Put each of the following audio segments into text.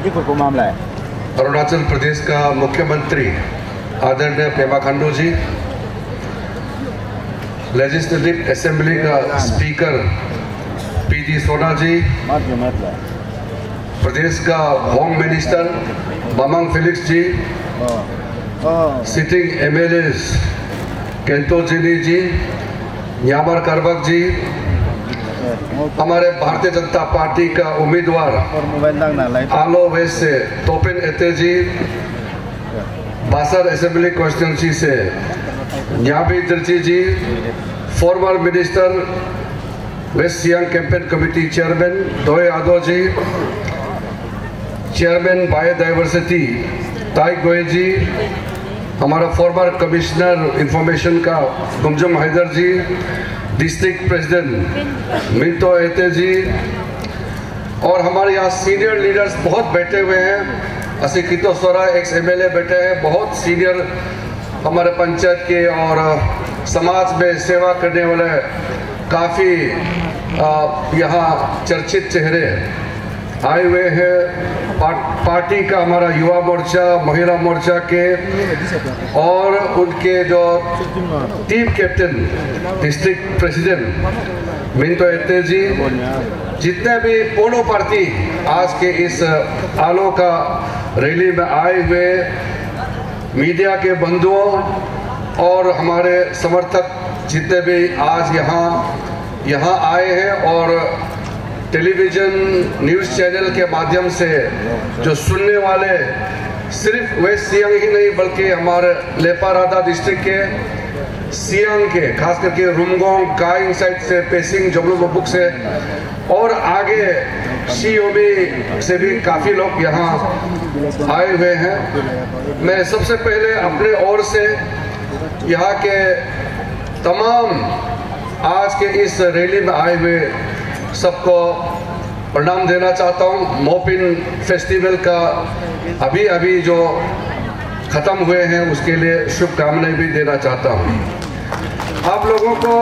मामला है। अरुणाचल प्रदेश का मुख्यमंत्री आदरणीय पेमा खांडू जी, लेजिस्लेटिव असेंबली का स्पीकर पीडी सोना जी, प्रदेश का home minister Bamang Felix ji, sitting MLAs Kento Jini ji, Nyamar Karbak ji, हमारे भारतीय जनता पार्टी का उम्मीदवार आलो वेस्ट से तोपिन एते जी, बासर असेंबली कॉन्स्टिट्यूंसी से Nyabi Dirchi ji, former minister West Siang campaign committee chairman Doye Yadav जी, चेयरमैन बायोडाइवर्सिटी ताई गोए जी, हमारा फॉर्मर कमिश्नर इंफॉर्मेशन का गुमजुम हैदर जी, डिस्ट्रिक्ट प्रेसिडेंट मिंटो एते जी, और हमारे यहाँ सीनियर लीडर्स बहुत बैठे हुए हैं। असिकितो सोरा एक्स एमएलए बैठे हैं, बहुत सीनियर हमारे पंचायत के और समाज में सेवा करने वाले काफ़ी यहाँ चर्चित चेहरे आए हुए हैं। पार्टी का हमारा युवा मोर्चा, महिला मोर्चा के और उनके जो team captain district president Minto Ete ji, जितने भी पोलो पार्टी आज के इस आलो का रैली में आए हुए मीडिया के बंधुओं और हमारे समर्थक जितने भी आज यहाँ आए हैं और टेलीविजन न्यूज़ चैनल के माध्यम से जो सुनने वाले सिर्फ वेस्ट सियांग ही नहीं बल्कि हमारे लेपारादा डिस्ट्रिक्ट के सियांग के खास करके रुमगोंग काइंग साइड से पेसिंग जबलू बबुक से और आगे शियोमी से भी काफ़ी लोग यहाँ आए हुए हैं। मैं सबसे पहले अपने ओर से यहाँ के तमाम आज के इस रैली में आए हुए सबको प्रणाम देना चाहता हूँ। मोपिन फेस्टिवल का अभी जो ख़त्म हुए हैं उसके लिए शुभकामनाएं भी देना चाहता हूँ। आप लोगों को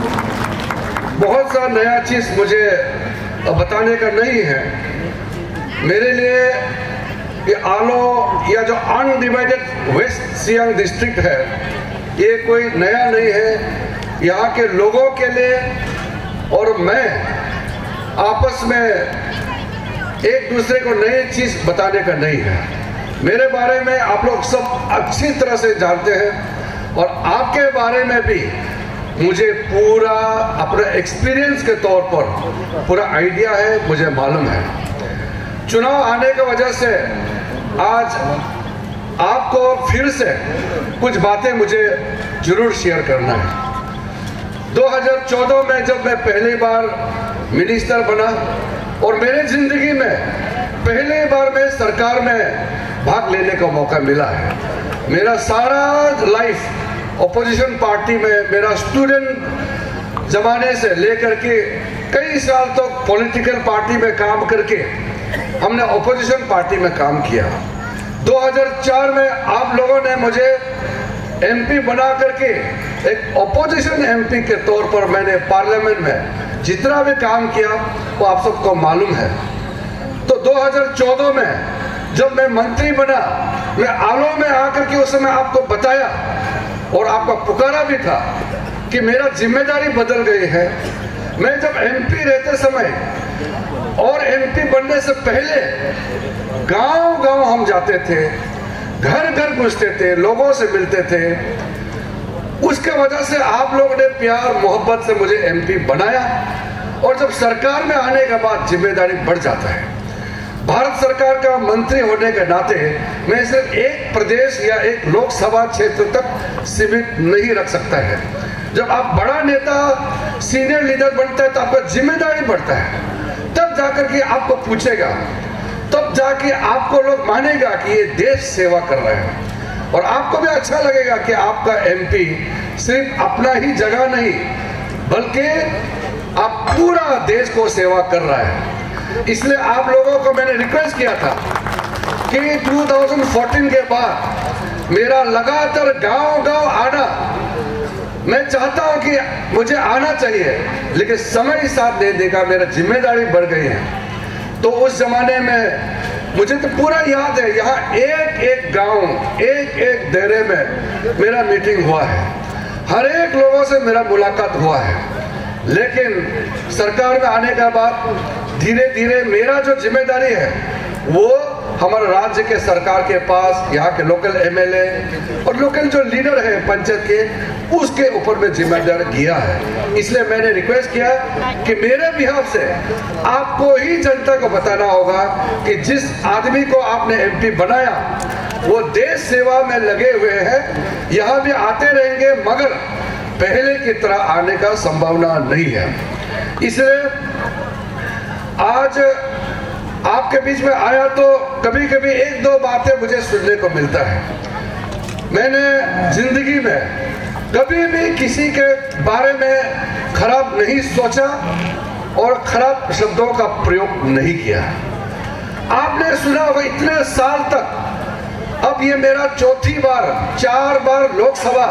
बहुत सा नया चीज़ मुझे बताने का नहीं है। मेरे लिए ये आलो या जो अनडिवाइडेड वेस्ट सियांग डिस्ट्रिक्ट है ये कोई नया नहीं है। यहाँ के लोगों के लिए और मैं आपस में एक दूसरे को नई चीज बताने का नहीं है। मेरे बारे में आप लोग सब अच्छी तरह से जानते हैं और आपके बारे में भी मुझे पूरा अपने एक्सपीरियंस के तौर पर पूरा आइडिया है, मुझे मालूम है। चुनाव आने की वजह से आज आपको फिर से कुछ बातें मुझे जरूर शेयर करना है। 2014 में जब मैं पहली बार मिनिस्टर बना और मेरे जिंदगी में पहली बार मैं सरकार में भाग लेने का मौका मिला है। मेरा सारा लाइफ ऑपोजिशन पार्टी में, मेरा स्टूडेंट जमाने से लेकर के कई साल तक तो पॉलिटिकल पार्टी में काम करके हमने ऑपोजिशन पार्टी में काम किया। 2004 में आप लोगों ने मुझे एमपी बना करके एक ऑपोजिशन एमपी के तौर पर मैंने पार्लियामेंट में जितना भी काम किया वो आप सबको मालूम है। तो 2014 में जब मैं मंत्री बना, मैं आलो में आकर के उस समय आपको बताया और आपका पुकारा भी था कि मेरा जिम्मेदारी बदल गई है। मैं जब एमपी रहते समय और एमपी बनने से पहले गांव-गांव हम जाते थे, घर-घर घुसते थे, लोगों से मिलते थे। उसके वजह से आप लोगों ने प्यार मोहब्बत से मुझे एमपी बनाया और जब सरकार में आने के बाद जिम्मेदारी बढ़ जाता है। भारत सरकार का मंत्री होने के नाते मैं सिर्फ एक प्रदेश या एक लोकसभा क्षेत्र तक सीमित नहीं रख सकता है। जब आप बड़ा नेता, सीनियर लीडर बनता है तो आपका जिम्मेदारी बढ़ता है। तब जाकर के आपको पूछेगा, तब जाके आपको लोग मानेगा कि ये देश सेवा कर रहे हैं और आपको भी अच्छा लगेगा कि आपका एमपी सिर्फ अपना ही जगह नहीं बल्कि आप पूरा देश को सेवा कर रहा है। इसलिए आप लोगों को मैंने रिक्वेस्ट किया था कि 2014 के बाद मेरा लगातार गांव-गांव आना, मैं चाहता हूं कि मुझे आना चाहिए लेकिन समय ही साथ दे देगा, मेरा जिम्मेदारी बढ़ गई है। तो उस जमाने में मुझे तो पूरा याद है, यहाँ एक एक गांव, एक एक दायरे में मेरा मीटिंग हुआ है, हर एक लोगों से मेरा मुलाकात हुआ है। लेकिन सरकार में आने के बाद धीरे धीरे मेरा जो जिम्मेदारी है वो हमारे राज्य के सरकार के पास, यहाँ के लोकल एमएलए और लोकल जो लीडर है पंचायत के, उसके ऊपर में जिम्मेदारी दिया है। इसलिए मैंने रिक्वेस्ट किया कि मेरे बिहाफ से आपको ही जनता को बताना होगा कि जिस आदमी को आपने एमपी बनाया वो देश सेवा में लगे हुए हैं, यहाँ भी आते रहेंगे, मगर पहले की तरह आने का संभावना नहीं है। इसलिए आज आपके बीच में आया तो कभी कभी एक दो बातें मुझे सुनने को मिलता है। मैंने जिंदगी में कभी भी किसी के बारे में खराब नहीं सोचा और खराब शब्दों का प्रयोग नहीं किया। आपने सुना होगा इतने साल तक, अब ये मेरा चौथी बार, 4 बार लोकसभा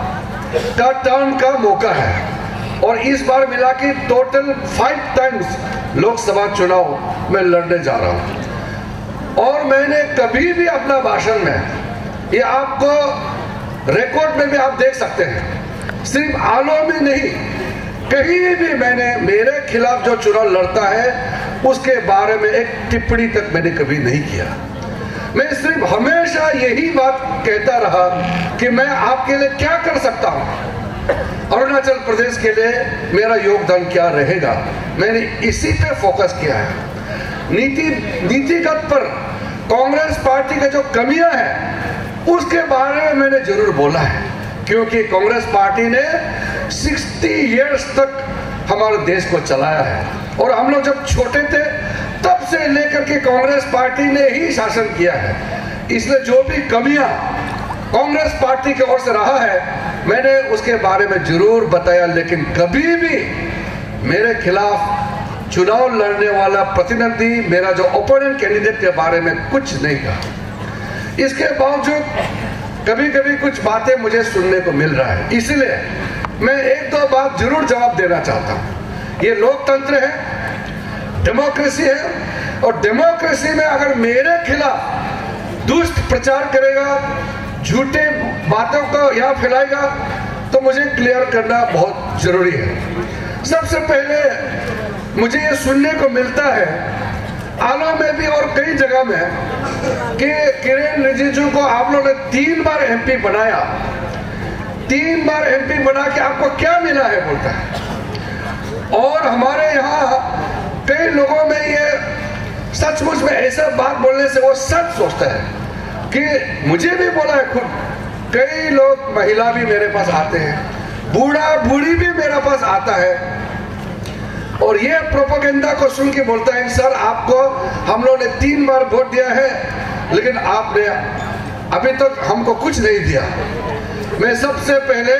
का टर्म का मौका है और इस बार मिला के टोटल 5 टाइम्स लोकसभा चुनाव में लड़ने जा रहा हूं। और मैंने कभी भी अपना भाषण में, ये आपको रिकॉर्ड में भी आप देख सकते हैं, सिर्फ आलो में नहीं, कहीं भी मैंने मेरे खिलाफ जो चुनाव लड़ता है उसके बारे में एक टिप्पणी तक मैंने कभी नहीं किया। मैं सिर्फ हमेशा यही बात कहता रहा कि मैं आपके लिए क्या कर सकता हूं, अरुणाचल प्रदेश के लिए मेरा योगदान क्या रहेगा। मैंने इसी पे फोकस किया है। नीतिगत पर कांग्रेस पार्टी के जो कमियां हैं उसके बारे में मैंने जरूर बोला है, क्योंकि कांग्रेस पार्टी ने 60 इयर्स तक हमारे देश को चलाया है और हम लोग जब छोटे थे तब से लेकर के कांग्रेस पार्टी ने ही शासन किया है। इसलिए जो भी कमियां कांग्रेस पार्टी की ओर से रहा है मैंने उसके बारे में जरूर बताया, लेकिन कभी भी मेरे खिलाफ चुनाव लड़ने वाला प्रतिनिधि, मेरा जो ओपोनेंट कैंडिडेट के बारे में कुछ नहीं कहा। इसके बावजूद कभी कभी कुछ बातें मुझे सुनने को मिल रहा है, इसलिए मैं एक दो बात जरूर जवाब देना चाहता हूं। ये लोकतंत्र है, डेमोक्रेसी है, और डेमोक्रेसी में अगर मेरे खिलाफ दुष्ट प्रचार करेगा, झूठे बातों को यहाँ फैलाएगा, तो मुझे क्लियर करना बहुत जरूरी है। सबसे पहले मुझे ये सुनने को मिलता है आलो में भी और कई जगह में कि किरेन रिजिजू को आप लोगों ने 3 बार एमपी बनाया, 3 बार एमपी बना के आपको क्या मिला है बोलता है। और हमारे यहाँ कई लोगों में ये सचमुच में ऐसा बात बोलने से वो सच सोचता है कि मुझे भी बोला है खुद, कई लोग, महिला भी मेरे पास आते हैं, बूढ़ा बूढ़ी भी मेरे पास आता है और ये प्रोपेगेंडा को सुन के बोलता है सर आपको हम लोग ने 3 बार वोट दिया है लेकिन आपने अभी तक हमको कुछ नहीं दिया। मैं सबसे पहले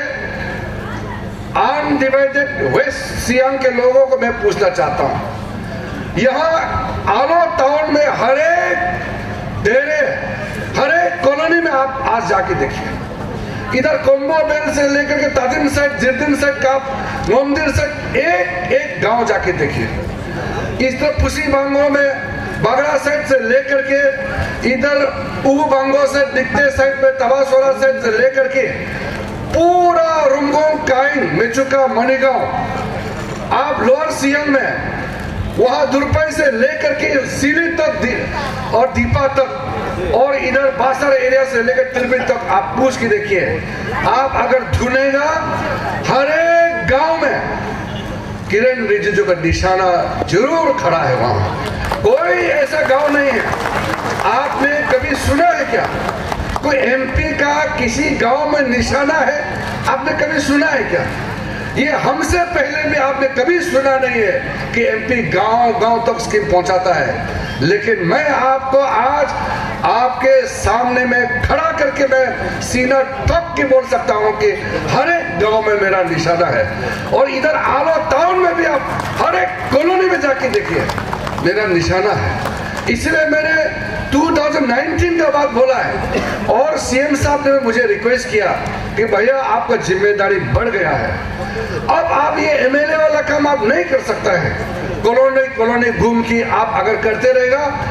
अनडिवाइडेड वेस्ट सियांग के लोगों को मैं पूछना चाहता हूं, यहाँ आलो टाउन में हर एक डेरे, हर एक कॉलोनी में आप आज जाके देखिए, इधर कोम्बो बेल से लेकर के ताजिम साइड, जिरदिन साइड का मंदिर साइड, एक एक गांव जाके देखिए। इस तरह पुसी बांगो में बागड़ा साइड से लेकर के इधर उगु बांगो से दिखते साइड में तबासोरा साइड से लेकर के पूरा रुंगोंग, काइंग, मेचुका, मणिगांव, आप लोअर सियांग में वहां दुरपई से लेकर के सीली तक और दीपा तक और इधर बासर एरिया से लेकर तिलबिल तक आप पूछ के देखिए, आप अगर ढूंढेगा हर एक गांव में किरेन रिजिजू का निशाना जरूर खड़ा है। वहां कोई ऐसा गांव नहीं है। आपने कभी सुना है क्या कोई एमपी का किसी गांव में निशाना है? आपने कभी सुना है क्या? ये हमसे पहले भी आपने कभी सुना नहीं है कि एमपी गांव गांव तक स्कीम पहुंचाता है। लेकिन मैं आपको आज आपके सामने में खड़ा करके मैं सीना ठोक के बोल सकता हूं कि हर एक गांव में मेरा निशाना है। और इधर आलो टाउन में भी आप हर एक कॉलोनी में जाके देखिए मेरा निशाना है। इसलिए मैंने 2019 का बात बोला है और सीएम साहब ने मुझे रिक्वेस्ट किया कि भैया आपका जिम्मेदारी बढ़ गया है, अब आप ये एमएलए वाला काम आप नहीं कर सकता है। कॉलोनी कॉलोनी घूम के आप अगर करते रहेगा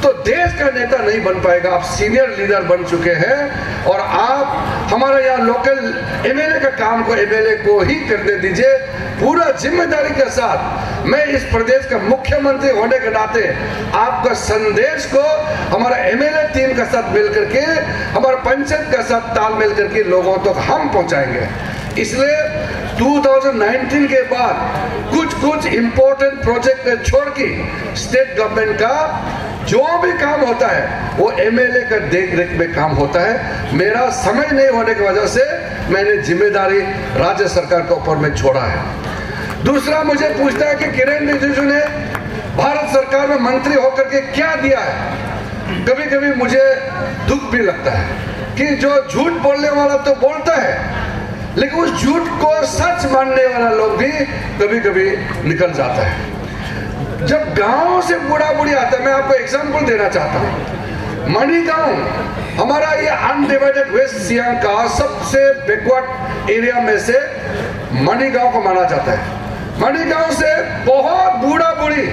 तो देश का नेता नहीं बन पाएगा। आप सीनियर लीडर बन चुके हैं और आप हमारे यहाँ लोकल एमएलए का काम को एमएलए को ही करने दीजिए पूरा जिम्मेदारी के साथ। मैं इस प्रदेश का मुख्यमंत्री होने के नाते आपका संदेश को हमारा एमएलए टीम के साथ मिलकर के, हमारा पंचायत के साथ तालमेल करके लोगों तक हम पहुंचाएंगे। इसलिए 2019 के बाद कुछ इंपॉर्टेंट प्रोजेक्ट छोड़ के स्टेट गवर्नमेंट का जो भी काम होता है वो एमएलए का देख रेख में काम होता है। मेरा समय नहीं होने की वजह से मैंने जिम्मेदारी राज्य सरकार के ऊपर में छोड़ा है। दूसरा मुझे पूछता है कि किरण रिजिजू ने भारत सरकार में मंत्री होकर के क्या दिया है। कभी कभी मुझे दुख भी लगता है कि जो झूठ बोलने वाला तो बोलता है, लेकिन उस झूठ को सच मानने वाला लोग भी कभी कभी निकल जाता है। जब गांव से बूढ़ा बूढ़ी आता है, मैं आपको एग्जांपल देना चाहता हूं। मणिगांव हमारा ये अनडिवाइडेड वेस्ट सियांग का सबसे बैकवर्ड एरिया में से मणिगांव को माना जाता है। मणिगांव से बहुत बूढ़ा बूढ़ी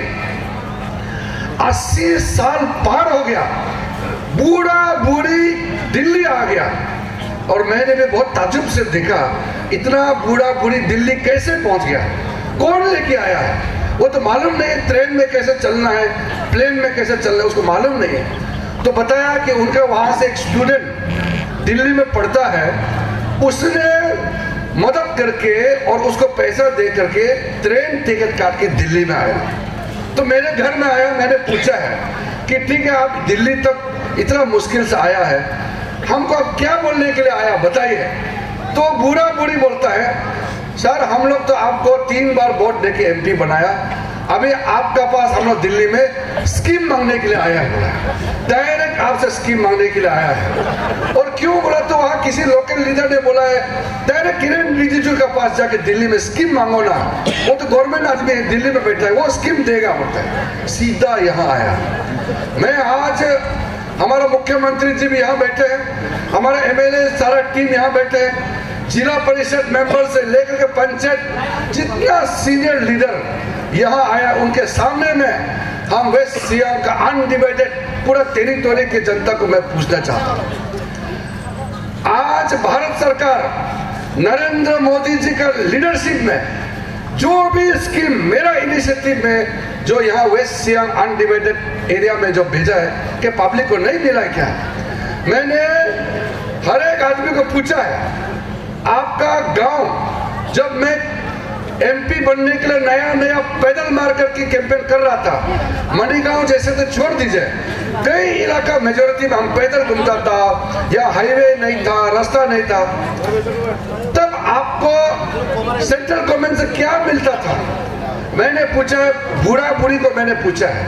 80 साल पार हो गया, बूढ़ा बूढ़ी दिल्ली आ गया। और मैंने भी बहुत ताज्जुब से देखा इतना बूढ़ा बूढ़ी दिल्ली कैसे पहुंच गया, कौन लेके आया है। वो तो मालूम नहीं ट्रेन में कैसे चलना है, प्लेन में कैसे चलना है, उसको मालूम नहीं है। तो बताया कि उनके वहां से एक स्टूडेंट दिल्ली में पढ़ता है, उसने मदद करके और उसको पैसा दे करके ट्रेन टिकट काट के दिल्ली में आया। तो मेरे घर में आया, मैंने पूछा है कि ठीक है आप दिल्ली तक इतना मुश्किल से आया है, हमको अब क्या बोलने के लिए आया बताइए। तो बूढ़ा बूढ़ी बोलता है सर हम लोग तो आपको 3 बार वोट देके एमपी बनाया, अभी आपका पास हम लोग दिल्ली में स्कीम मांगने के लिए आया है, डायरेक्ट आपसे स्कीम मांगने के लिए आया है। और क्यों बोला, तो वहां किसी लोकल लीडर ने बोला है डायरेक्ट किरण रिजिजू के पास जाके दिल्ली में स्कीम मांगो ना, वो तो गवर्नमेंट आदमी दिल्ली में बैठा है, वो स्कीम देगा बोलता है। सीधा यहाँ आया। मैं आज हमारा मुख्यमंत्री जी भी यहाँ बैठे हैं, हमारा एमएलए सारा टीम यहाँ बैठे हैं, जिला परिषद मेंबर से लेकर के पंचायत जितना सीनियर लीडर यहाँ आया, उनके सामने में हम वेस्ट सियांग का अनडिवाइडेड पूरा टेरिटोरी की जनता को मैं पूछना चाहता हूँ। आज भारत सरकार नरेंद्र मोदी जी का लीडरशिप में जो भी स्कीम मेरा इनिशिएटिव में जो यहाँ वेस्ट सियांग अनडिवाइडेड एरिया में जो भेजा है कि पब्लिक को नहीं मिला है क्या। मैंने हर एक आदमी को पूछा है आपका गांव, जब मैं एमपी बनने के लिए नया नया पैदल मार करके कैंपेन कर रहा था, मणिगांव जैसे तो छोड़ दीजिए, कई इलाका मेजोरिटी में हम पैदल घूमता था, या हाईवे नहीं था, रास्ता नहीं था, तब आपको सेंट्रल गवर्नमेंट से क्या मिलता था। मैंने पूछा बूढ़ा बूढ़ी को, मैंने पूछा है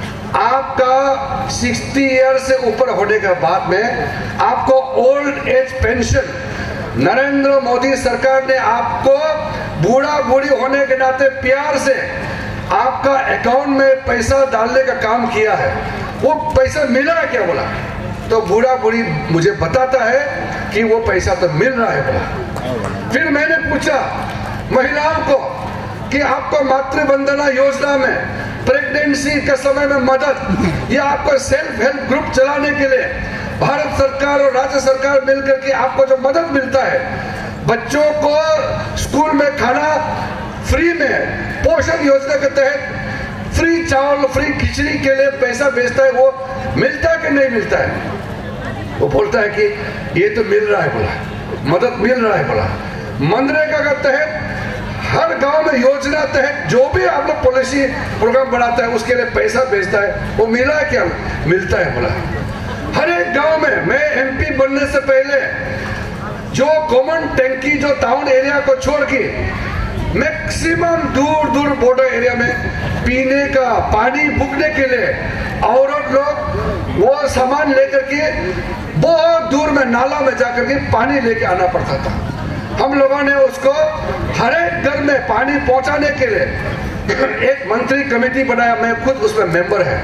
आपका 60 ईयर से ऊपर होने के बाद में आपको old age pension Narendra Modi सरकार ने आपको बूढ़ा बूढ़ी होने के नाते प्यार से आपका अकाउंट में पैसा डालने का काम किया है, वो पैसा मिला है क्या बोला। तो बूढ़ा बूढ़ी मुझे बताता है कि वो पैसा तो मिल रहा है बोला। फिर मैंने पूछा महिलाओं को कि आपको मातृ वंदना योजना में प्रेगनेंसी के समय में मदद, या आपको सेल्फ हेल्प ग्रुप चलाने के लिए भारत सरकार और राज्य सरकार मिलकर के आपको जो मदद मिलता है, बच्चों को स्कूल में खाना फ्री में, पोषण योजना के तहत फ्री चावल फ्री खिचड़ी के लिए पैसा भेजता है, वो मिलता है कि नहीं मिलता है। वो बोलता है कि ये तो मिल रहा है बोला, मदद मिल रहा है बोला। मनरेगा के तहत हर गांव में योजना तहत जो भी आप लोग पॉलिसी प्रोग्राम बनाता है उसके लिए पैसा भेजता है, वो मिला है क्या, मिलता है बोला। हर एक गांव में मैं एमपी बनने से पहले जो कॉमन टैंकी जो टाउन एरिया को छोड़ के मैक्सिमम दूर दूर बॉर्डर एरिया में पीने का पानी बुकने के लिए औरत लोग वो सामान लेकर के बहुत दूर में नाला में जाकर के पानी लेके आना पड़ता था। हम लोगों ने उसको हर एक घर में पानी पहुंचाने के लिए एक मंत्री कमेटी बनाया, मैं खुद उसमें मेंबर है।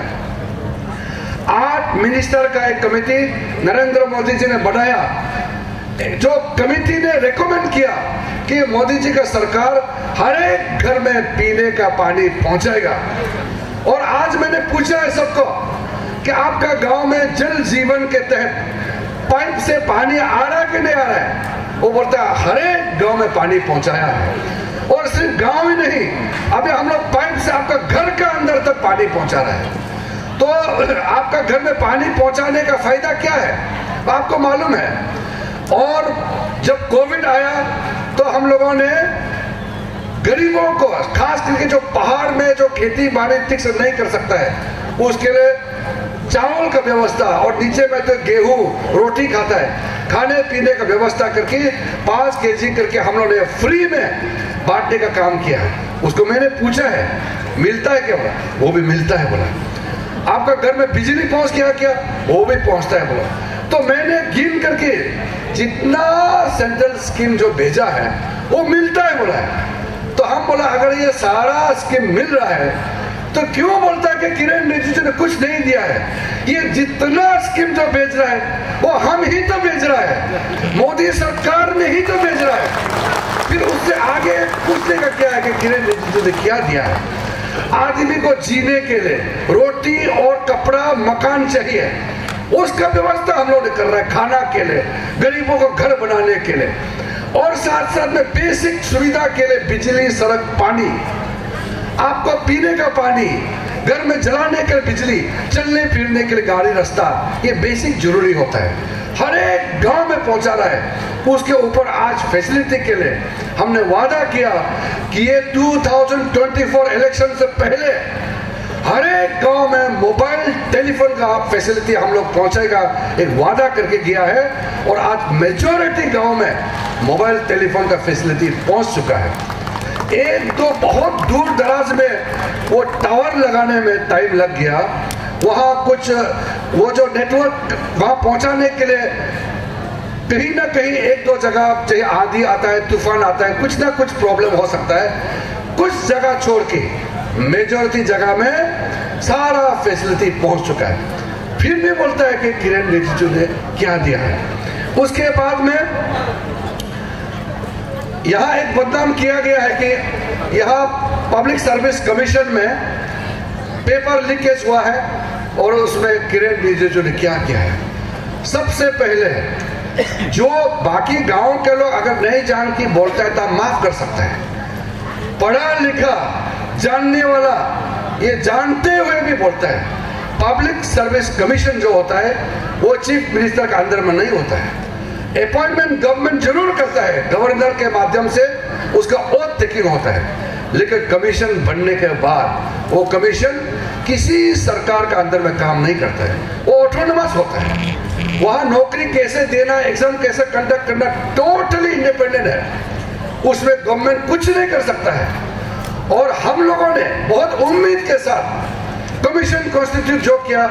8 मिनिस्टर का एक कमेटी नरेंद्र मोदी जी ने बनाया, जो कमेटी ने रेकमेंड किया कि मोदी जी का सरकार हर एक घर में पीने का पानी पहुंचाएगा। और आज मैंने पूछा है सबको कि आपका गांव में जल जीवन के तहत पाइप से पानी आ रहा है कि नहीं आ रहा है। वो बोलता है हर एक गांव में पानी पहुंचाया है, और सिर्फ गांव ही नहीं, अभी हम लोग पाइप से आपका घर का अंदर तक पानी पहुंचा रहे हैं। तो आपका घर में पानी पहुंचाने का फायदा क्या है आपको मालूम है। और जब कोविड आया तो हम लोगों ने गरीबों को, खास करके जो पहाड़ में जो खेती बाड़ी ठीक से नहीं कर सकता है, उसके लिए चावल का व्यवस्था, और नीचे में तो गेहूं रोटी खाता है, खाने पीने का व्यवस्था करके 5 केजी करके हम लोगों ने फ्री में बांटने का काम किया है। उसको मैंने पूछा है मिलता है क्या, बोला वो भी मिलता है। बोला आपका घर में बिजली पहुंच गया क्या, वो भी पहुंचता है। बोला तो मैंने गिन करके जितना सेंट्रल स्कीम जो भेजा है वो मिलता है। बोला तो हम बोला अगर ये सारा स्कीम मिल रहा है तो क्यों बोलता है कि किरण रिजिजू ने कुछ नहीं दिया है। ये जितना स्कीम जो भेज रहा है वो हम ही तो भेज रहा है, मोदी सरकार ने ही तो भेज रहा है। फिर उससे आगे पूछने का क्या है कि किरण रिजिजू ने क्या दिया है। आदमी को जीने के लिए रोटी और कपड़ा मकान चाहिए, उसका व्यवस्था हम लोग ने कर रहे हैं, खाना के लिए, गरीबों को घर बनाने के लिए, और साथ साथ में बेसिक सुविधा के लिए बिजली, सड़क, पानी, आपको पीने का पानी, घर में जलाने के लिए बिजली, चलने फिरने के लिए गाड़ी, रास्ता, ये बेसिक जरूरी होता है, हर एक गांव में पहुंचा रहा है। उसके ऊपर आज फैसिलिटी के लिए हमने वादा किया कि ये 2024 इलेक्शन से पहले हर एक गांव में मोबाइल टेलीफोन का फैसिलिटी हम लोग पहुंचेगा, एक वादा करके गया है। और आज मेजॉरिटी गांव में मोबाइल टेलीफोन का फैसिलिटी पहुंच चुका है। एक तो बहुत दूर दराज में वो टावर लगाने में टाइम लग गया, वहां कुछ वो जो नेटवर्क वहां पहुंचाने के लिए कहीं ना कहीं 1-2 जगह, चाहे आंधी आता है, तूफान आता है, कुछ ना कुछ प्रॉब्लम हो सकता है। कुछ जगह छोड़ के मेजॉरिटी जगह में सारा फैसिलिटी पहुंच चुका है। फिर भी बोलता है कि किरण रिजिजू ने क्या दिया है। उसके बाद में यहाँ एक बदनाम किया गया है कि यहाँ पब्लिक सर्विस कमीशन में पेपर लीकेज हुआ है, और उसमें किरण रिजिजू ने क्या किया है। सबसे पहले जो बाकी गांव के लोग अगर नहीं जान की बोलता है तो माफ कर सकता है, पढ़ा लिखा जानने वाला ये जानते हुए भी बोलता है। पब्लिक सर्विस कमीशन जो होता है वो चीफ मिनिस्टर का अंदर में नहीं होता है, अपॉइंटमेंट गवर्नमेंट जरूर करता है, गवर्नर के माध्यम से उसका ओथ टेकिंग होता है, लेकिन कमीशन बनने के बाद वो कमीशन किसी सरकार का अंदर में काम नहीं करता है, वो ऑटोनोमस होता है। वहां नौकरी कैसे देना, एग्जाम कैसे कंडक्ट करना टोटली इंडिपेंडेंट है, उसमें गवर्नमेंट कुछ नहीं कर सकता है। और हम लोगों ने बहुत उम्मीद के साथ कमीशन कॉन्स्टिट्यूट जो किया,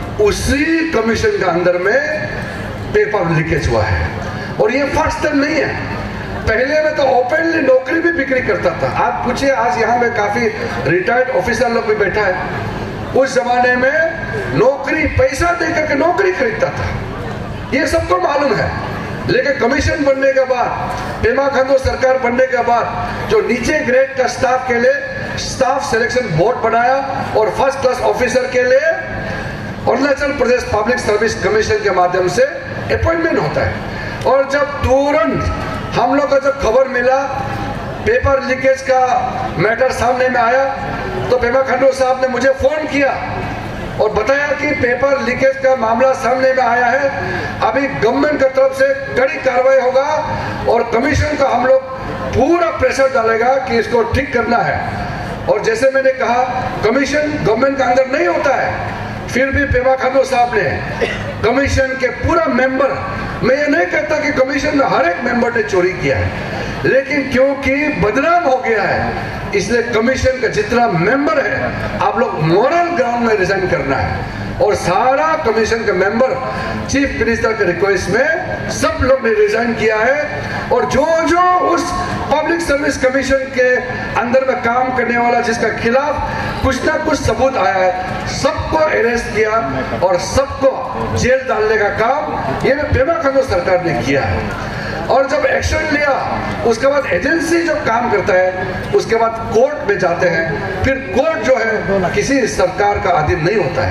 उसी कमीशन के अंदर में पेपर लीकेज हुआ है। और ये फर्स्ट टाइम नहीं है, पहले में तो ओपनली नौकरी भी बिक्री करता था। आप पूछिए, आज यहाँ में काफी रिटायर्ड ऑफिसर लोग भी बैठा है, उस जमाने में नौकरी पैसा देकर के नौकरी खरीदता था, ये सबको मालूम है। लेकिन कमीशन बनने के बाद, पेमा खांडू सरकार बनने के बाद जो नीचे ग्रेड का स्टाफ के लिए स्टाफ सिलेक्शन बोर्ड बनाया, और फर्स्ट क्लास ऑफिसर के लिए Arunachal Pradesh public service commission के माध्यम से अपॉइंटमेंट होता है। और जब तुरंत हम लोग को जब खबर मिला पेपर लीकेज का मैटर सामने में आया, तो पेमा खांडू साहब ने मुझे फोन किया और बताया कि पेपर लीकेज का मामला सामने में आया है, अभी गवर्नमेंट की तरफ से कड़ी कार्रवाई होगा, और कमीशन का हम लोग पूरा प्रेशर डालेगा कि इसको ठीक करना है। और जैसे मैंने कहा, कमीशन गवर्नमेंट के अंदर नहीं होता है, फिर भी पेमा खांडू साहब ने कमीशन के पूरा मेंबर, मैं ये नहीं कहता कि कमीशन में हर एक मेंबर ने चोरी किया है, लेकिन क्योंकि बदनाम हो गया है, इसलिए कमीशन का जितना मेंबर है आप लोग मॉरल ग्राउंड में रिजाइन करना है। और सारा कमीशन का मेंबर चीफ मिनिस्टर के रिक्वेस्ट में सब लोग ने रिजाइन किया है। और जो जो उस पब्लिक सर्विस कमीशन के अंदर में काम करने वाला जिसका खिलाफ कुछ ना कुछ सबूत आया है, सबको अरेस्ट किया और सबको जेल डालने का काम ये पेमा खांडू सरकार ने किया है। और जब एक्शन लिया उसके बाद एजेंसी जो काम करता है उसके बाद कोर्ट में जाते हैं, फिर कोर्ट जो है किसी सरकार का अधीन नहीं होता है।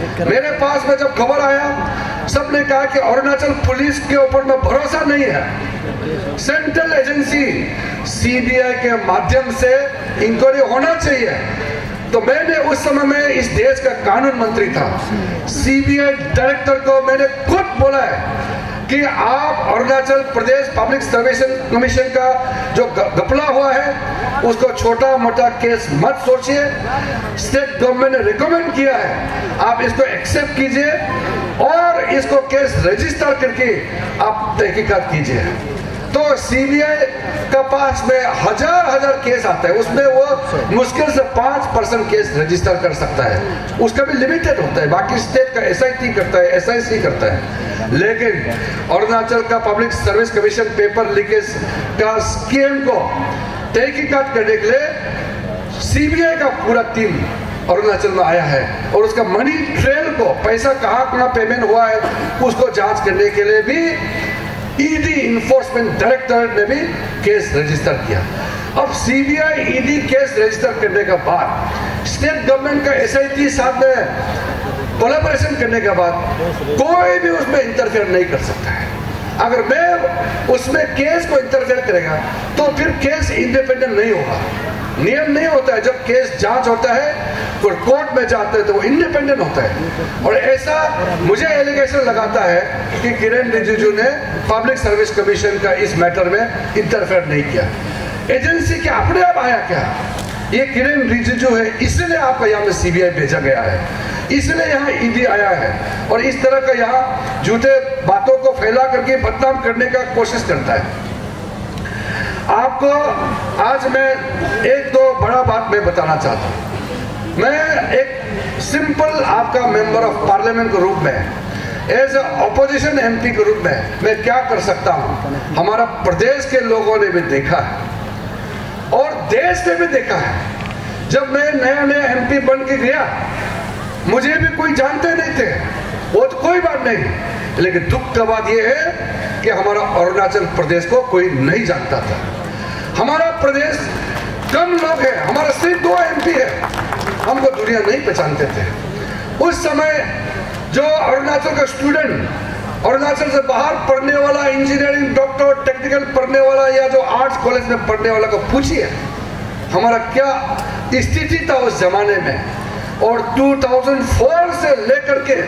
मेरे पास में जब खबर आया, सबने कहा कि अरुणाचल पुलिस के ऊपर में भरोसा नहीं है, सेंट्रल एजेंसी सीबीआई के माध्यम से इंक्वायरी होना चाहिए। तो मैंने उस समय में इस देश का कानून मंत्री था, सीबीआई डायरेक्टर को मैंने खुद बोला है कि आप Arunachal Pradesh public service commission का जो घपला हुआ है उसको छोटा मोटा केस मत सोचिए। स्टेट गवर्नमेंट ने रिकमेंड किया है, आप इसको एक्सेप्ट कीजिए और इसको केस रजिस्टर करके आप तहकीकात कीजिए। तो सीबीआई का पास में हजार केस आता है, उसमें वो मुश्किल से 5% केस रजिस्टर कर सकता है, उसका भी लिमिटेड होता है। बाकी स्टेट का एसआईटी करता है, एसआईसी करता है। लेकिन अरुणाचल का public service commission paper leakage का स्कैम को तहकीकात करने के लिए सीबीआई का पूरा टीम अरुणाचल में आया है और उसका मनी ट्रेल को, पैसा कहाँ पेमेंट हुआ है उसको जांच करने के लिए भी ईडी इन्फोर्समेंट डायरेक्टर ने भी केस रजिस्टर किया। अब सीबीआई ईडी केस रजिस्टर करने के बाद स्टेट गवर्नमेंट का एसआईटी साथ में कोलैबोरेशन करने के बाद कोई भी उसमें इंटरफेयर नहीं कर सकता है। अगर मैं उसमें केस को इंटरफेयर करेगा तो फिर केस इंडिपेंडेंट नहीं होगा। नियम नहीं होता है, जब केस जांच होता है और कोर्ट में जाते हैं तो वो इंडिपेंडेंट होता है। और ऐसा मुझे एलिगेशन लगाता है कि किरेन रिजिजू ने पब्लिक सर्विस कमीशन का इस मैटर में इंटरफेयर नहीं किया। एजेंसी के अपने आप आया क्या? ये किरेन रिजिजू है, इसलिए आपका यहाँ में सीबीआई भेजा गया है, इसलिए यहाँ ईडी आया है और इस तरह का यहाँ झूठे बातों को फैला करके बदनाम करने का कोशिश करता है। आपको आज मैं एक दो बड़ा बात मैं बताना चाहता हूँ। मैं एक सिंपल आपका मेंबर ऑफ पार्लियामेंट के रूप में, एज ऑपोजिशन एमपी के रूप में मैं क्या कर सकता हूँ, हमारा प्रदेश के लोगों ने भी देखा है और देश ने भी देखा है। जब मैं नया एमपी बन के गया, मुझे भी कोई जानते नहीं थे, वो तो कोई बात नहीं, लेकिन दुख का बात यह है कि हमारा अरुणाचल प्रदेश को कोई नहीं जानता था। हमारा प्रदेश कम लोग हैं, हमारा सिर्फ 2 एमपी है, हमको दुनिया नहीं पहचानते थे। उस समय जो अरुणाचल का स्टूडेंट, अरुणाचल से बाहर पढ़ने वाला, इंजीनियरिंग, डॉक्टर, टेक्निकल पढ़ने वाला या जो आर्ट्स कॉलेज में पढ़ने वाला को पूछिए हमारा क्या स्थिति था उस जमाने में। और 2004 से लेकर के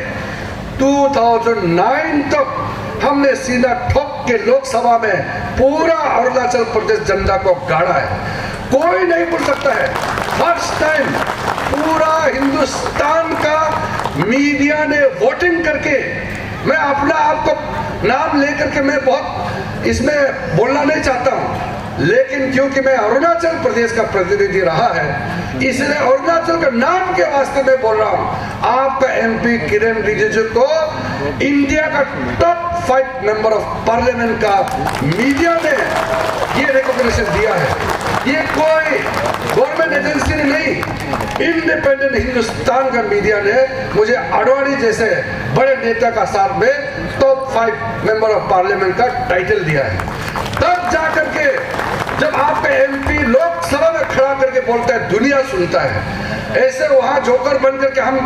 2009 तक हमने सीधा ठोक के लोकसभा में पूरा अरुणाचल प्रदेश झंडा को गाड़ा है। कोई नहीं बोल सकता है, फर्स्ट टाइम पूरा हिंदुस्तान का मीडिया ने वोटिंग करके, मैं अपना आपको नाम लेकर के मैं बहुत इसमें बोलना नहीं चाहता हूं, लेकिन क्योंकि मैं अरुणाचल प्रदेश का प्रतिनिधि रहा है इसलिए अरुणाचल का नाम के वास्ते मैं बोल रहा हूं। आपका एमपी किरेन रिजिजू को इंडिया का टॉप 5 मेंबर ऑफ पार्लियामेंट का मीडिया ने ये रिकॉग्निशन दिया है। ये कोई गवर्नमेंट एजेंसी ने नहीं, इंडिपेंडेंट हिंदुस्तान का मीडिया ने मुझे अडवाणी जैसे बड़े नेता का साथ में टॉप 5 मेंबर ऑफ पार्लियामेंट का टाइटल दिया है। तब जाकर के जब आपका एमपी लोकसभा में खड़ा करके बोलता है, दुनिया सुनता है। ऐसे वहां जोकर बन करके हम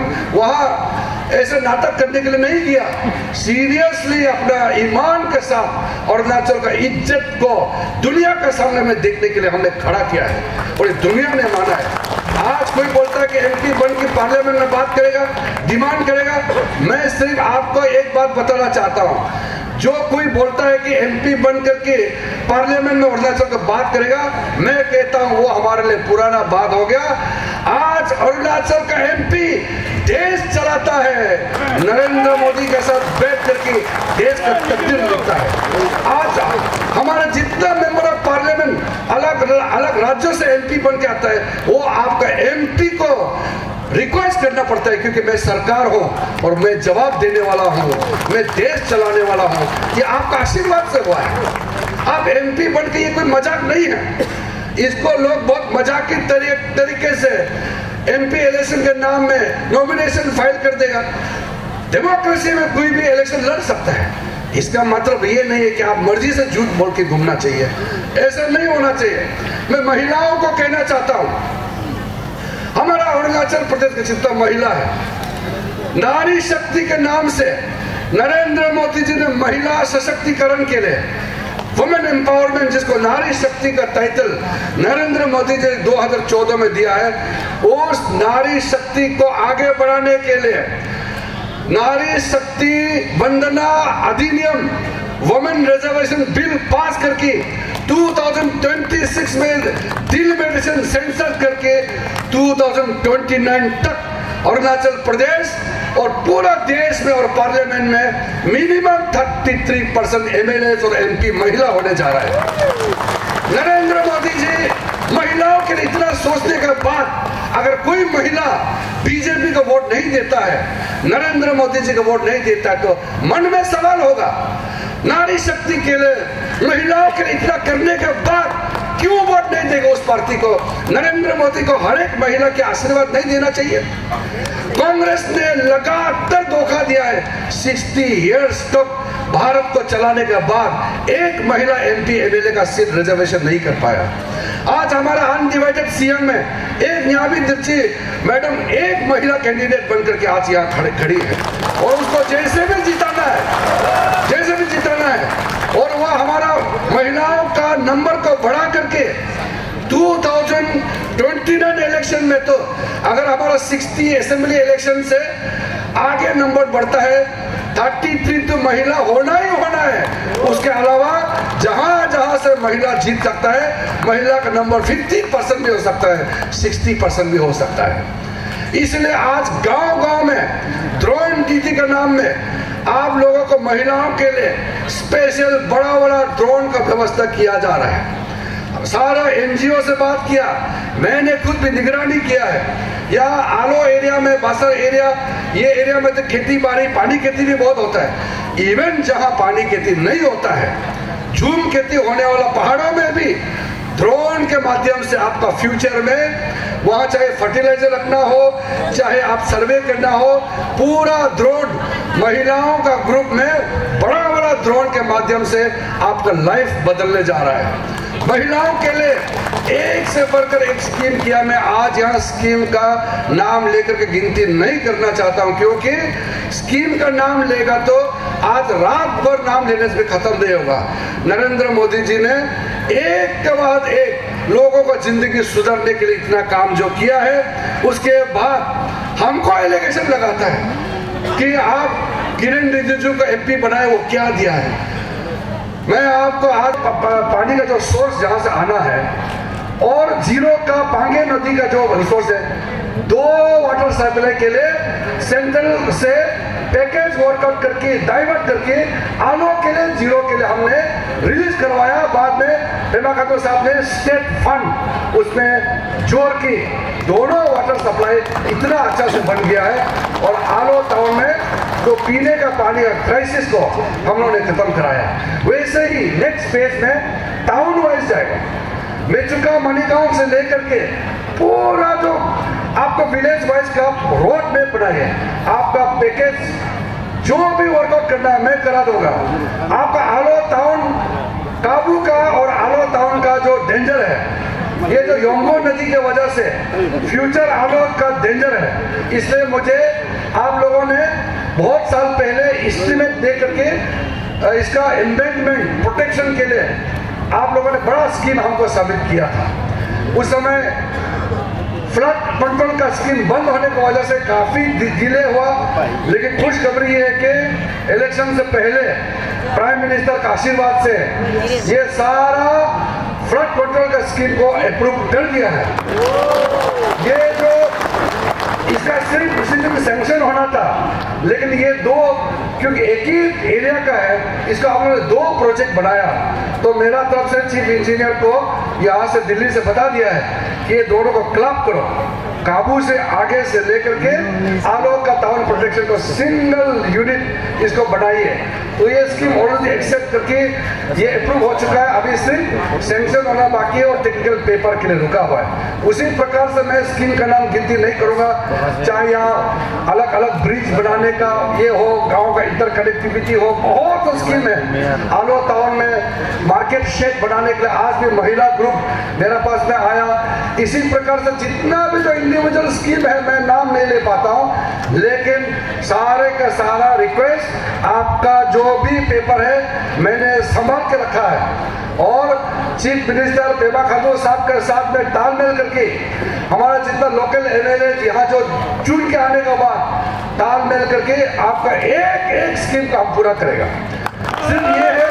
वहां ऐसे नाटक करने के लिए नहीं किया, सीरियसली अपना ईमान के साथ अरुणाचल का इज्जत को दुनिया के सामने में देखने के लिए हमने खड़ा किया है और दुनिया ने माना है। आज कोई बोलता है कि एमपी बन के पार्लियामेंट में बात करेगा, डिमांड करेगा, मैं सिर्फ आपको एक बात बताना चाहता हूं, जो कोई बोलता है कि एमपी बन करके पार्लियामेंट में अरुणाचल की बात करेगा, मैं कहता हूं वो हमारे लिए पुराना बात हो गया। आज अरुणाचल का एमपी देश चलाता है, नरेंद्र मोदी के साथ बैठ करके देश का तकदीर लिखता है। आज हमारा जितना मेंबर ऑफ पार्लियामेंट अलग अलग राज्यों से एमपी बन के आता है, वो आपका एमपी को रिक्वेस्ट करना पड़ता है, क्योंकि मैं सरकार हूं और मैं जवाब देने वाला हूं, मैं देश चलाने वाला हूं। ये आपका आशीर्वाद से हुआ है। आप एमपी बन के, ये कोई मजाक नहीं है, इसको लोग बहुत मजाक की तरीके से एमपी इलेक्शन के नाम में नॉमिनेशन फाइल कर देगा। डेमोक्रेसी में कोई भी इलेक्शन लड़ सकता है, इसका मतलब ये नहीं है कि आप मर्जी से झूठ बोल के घूमना चाहिए, ऐसा नहीं होना चाहिए। मैं महिलाओं को कहना चाहता हूं, हमारा अरुणाचल प्रदेश का जितना महिला है नारी शक्ति के नाम से नरेंद्र मोदी जी ने महिला सशक्तिकरण के लिए वुमेन एम्पावरमेंट, जिसको नारी शक्ति का टाइटल नरेंद्र मोदी जी 2014 में दिया है, उस नारी शक्ति को आगे बढ़ाने के लिए नारी शक्ति वंदना अधिनियम वुमेन रिजर्वेशन बिल पास करके 2026 में डिलिमिटेशन सेंसस करके 2029 तक अरुणाचल प्रदेश और पूरा देश में और पार्लियामेंट में मिनिमम 33% एमएलए और एमपी महिला होने जा रहा है। नरेंद्र मोदी जी महिलाओं के लिए इतना सोचने के बाद अगर कोई महिला बीजेपी को वोट नहीं देता है, नरेंद्र मोदी जी को वोट नहीं देता है, तो मन में सवाल होगा, नारी शक्ति के लिए महिलाओं के लिए इतना करने के बाद क्यों वोट नहीं देगा उस पार्टी को? नरेंद्र मोदी को हर एक महिला के आशीर्वाद नहीं देना चाहिए? कांग्रेस ने लगातार धोखा दिया है। 60 इयर्स तक भारत को चलाने के बाद एक महिला एमपी एमएलए का सीट रिजर्वेशन नहीं कर पाया। आज हमारा अनडिवाइडेड सीएम में एक न्याबी दिर्ची मैडम एक महिला कैंडिडेट बनकर के आज यहाँ खड़ी है और उसको जैसे भी जिताना है और वह हमारा महिलाओं का नंबर को बढ़ा करके 2029 इलेक्शन में, तो अगर हमारा 60 असेंबली इलेक्शन से आगे नंबर बढ़ता है 33 तो महिला होना ही होना है। उसके अलावा जहां जहां से महिला जीत सकता है, महिला का नंबर 50% भी हो सकता है, 60% भी हो सकता है। इसलिए आज गांव-गांव में ड्रोन दीदी के नाम में आप लोगों को महिलाओं के लिए स्पेशल बड़ा ड्रोन का व्यवस्था किया जा रहा है। सारा एनजीओ से बात किया, मैंने खुद भी निगरानी किया है। यहाँ आलो एरिया में, बासर एरिया, ये एरिया में तो खेती बाड़ी, पानी खेती भी बहुत होता है। इवन जहाँ पानी खेती नहीं होता है, झूम खेती होने वाला पहाड़ों में भी ड्रोन के माध्यम से आपका फ्यूचर में वहां चाहे फर्टिलाइजर रखना हो, चाहे आप सर्वे करना हो, पूरा ड्रोन महिलाओं का ग्रुप में बड़ा ड्रोन के माध्यम से आपका लाइफ बदलने जा रहा है। महिलाओं के लिए एक से बढ़कर एक स्कीम किया। मैं आज यहाँ स्कीम का नाम लेकर के गिनती नहीं करना चाहता हूँ, क्योंकि स्कीम का नाम लेगा तो आज रात भर नाम लेने से खत्म नहीं होगा। नरेंद्र मोदी जी ने एक के बाद एक लोगों को जिंदगी सुधारने के लिए इतना काम जो किया है, उसके बाद हमको एलिगेशन लगाता है कि आप किरण रिजिजू को एमपी बनाए, वो क्या दिया है। मैं आपको आज पानी का जो सोर्स जहां से आना है और जीरो का पांगे नदी का जो रिसोर्स है, 2 वाटर सप्लाई के लिए सेंट्रल से पैकेज वर्कआउट करके डाइवर्ट करके आलो के लिए, जीरो के लिए हमने रिलीज करवाया। बाद में पेमा खातून साहब ने स्टेट फंड उसमें जोड़ के दोनों वाटर सप्लाई इतना अच्छा से बन गया है और आलो टाउन में तो पीने का पानी का क्राइसिस को हम लोगों ने खत्म कराया। वैसे ही नेक्स्ट फेज में टाउन वाइज जाएगा, मेचुका मणिगांव से लेकर के पूरा जो आपको विलेज वाइज का रोड मैप बनाए, आपका पैकेज जो भी वर्कआउट करना है मैं करा दूंगा। आपका आलो टाउन काबू का और आलो टाउन का जो डेंजर है, ये जो योंगो नदी की वजह से फ्यूचर आलो का डेंजर है, इसलिए मुझे आप लोगों ने बहुत साल पहले एस्टीमेट दे करके इसका एम्बेडमेंट प्रोटेक्शन के लिए आप लोगों ने बड़ा स्कीम हमको सबमिट किया था। उस समय फ्लड कंट्रोल का स्कीम बंद होने की वजह से काफी डिले हुआ, लेकिन खुशखबरी है कि इलेक्शन से पहले प्राइम मिनिस्टर का आशीर्वाद से ये सारा फ्लड कंट्रोल का स्कीम को अप्रूव कर दिया है। ये जो इसका सिर्फ सैंक्शन होना था, लेकिन ये क्योंकि एक ही एरिया का है, इसका हम लोगों ने 2 प्रोजेक्ट बनाया। तो मेरा तरफ से चीफ इंजीनियर को यहाँ से दिल्ली से बता दिया है कि ये दोनों को क्लब करो, काबू से आगे से लेकर के आलो का टाउन प्रोटेक्शन को सिंगल यूनिट इसको बनाइए। तो ये स्कीम ऑलरेडी एक्सेप्ट करके ये अप्रूव हो चुका है, अभी सिर्फ सैंक्शन होना बाकी है और टेक्निकल पेपर के लिए रुका हुआ है। उसी प्रकार से मैं स्कीम का नाम गिनती नहीं करूंगा, चाहे यहाँ अलग अलग ब्रिज बनाने का ये हो, गाँव का इंटर कनेक्टिविटी हो, बहुत स्कीम है। आलो टाउन में मार्केट शेड बनाने के लिए आज भी महिला ग्रुप मेरे पास में आया। इसी प्रकार से जितना भी जो इंडिविजुअल स्कीम है, मैं नाम नहीं ले पाता हूं, लेकिन सारे का सारा रिक्वेस्ट, आपका जो भी पेपर है मैंने संभाल के रखा है। और चीफ मिनिस्टर पेमा खांडू साहब के साथ में तालमेल करके हमारा जितना लोकल एमएलए यहाँ जो चुन के आने के बाद तालमेल करके आपका एक एक स्कीम का हम पूरा करेगा। सिर्फ ये है,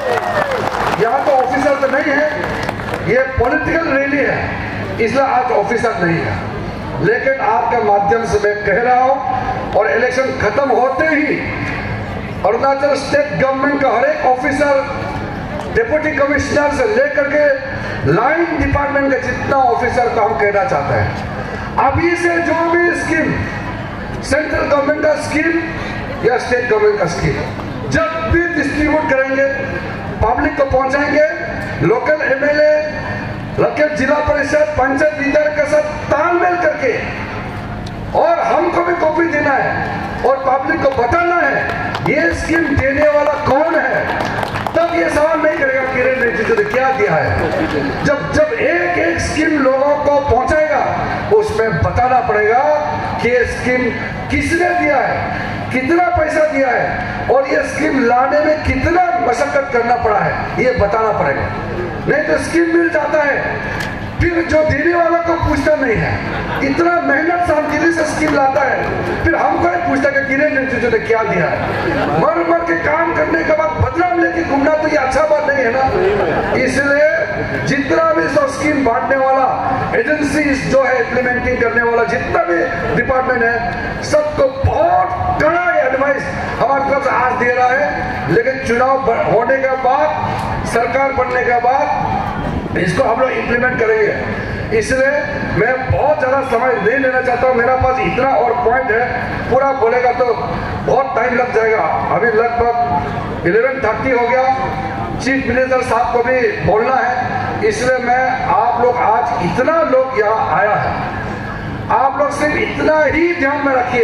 यहाँ तो ऑफिसर तो नहीं है, ये पॉलिटिकल रैली है, इसलिए आज ऑफिसर नहीं है, लेकिन आपके माध्यम से मैं कह रहा हूं, और इलेक्शन खत्म होते ही अरुणाचल स्टेट गवर्नमेंट का हर एक ऑफिसर, डिप्टी कमिश्नर से लेकर के लाइन डिपार्टमेंट के जितना ऑफिसर का हम कहना चाहते हैं, अभी से जो भी स्कीम, सेंट्रल गवर्नमेंट का स्कीम या स्टेट गवर्नमेंट का स्कीम जब भी डिस्ट्रीब्यूट करेंगे, पब्लिक को पहुंचाएंगे, लोकल एमएलए, लोकल जिला परिषद, पंचायत लीडर के साथ तालमेल करके, और हमको भी कॉपी देना है और पब्लिक को बताना है ये स्कीम देने वाला कौन है। तब ये सवाल नहीं करेगा किरण रिजिजू ने क्या दिया है। जब एक एक स्कीम लोगों को पहुंचाएगा, उसमें बताना पड़ेगा कि ये स्कीम किसने दिया है, कितना पैसा दिया है, और ये स्कीम लाने में कितना मशक्कत करना पड़ा है, ये बताना पड़ेगा। नहीं तो स्कीम मिल जाता है, फिर जो देने वाला को पूछता नहीं है, इतना मेहनत शांति से स्कीम लाता है, फिर हमको नहीं पूछता कि किरण रिजिजू ने क्या दिया है। मर मर के काम करने के बाद बदनाम लेके घूमना तो ये अच्छा बात नहीं है ना। इसलिए जितना भी स्कीम बांटने वाला एजेंसी जो है, इम्प्लीमेंटिंग करने वाला जितना भी डिपार्टमेंट है, सबको बहुत कड़ा एडवाइस हमारी तरफ से आज दे रहा है। लेकिन चुनाव होने के बाद, सरकार बनने के बाद इसको हम लोग इम्प्लीमेंट करेंगे। इसलिए मैं बहुत ज्यादा समय नहीं लेना चाहता हूँ, मेरा पास इतना और पॉइंट है, पूरा बोलेगा तो बहुत टाइम लग जाएगा। अभी लगभग 11:30 हो गया, चीफ मिनिस्टर साहब को भी बोलना है, इसलिए मैं आप लोग आज इतना लोग यहाँ आया है, आप लोग सिर्फ इतना ही ध्यान में रखिए,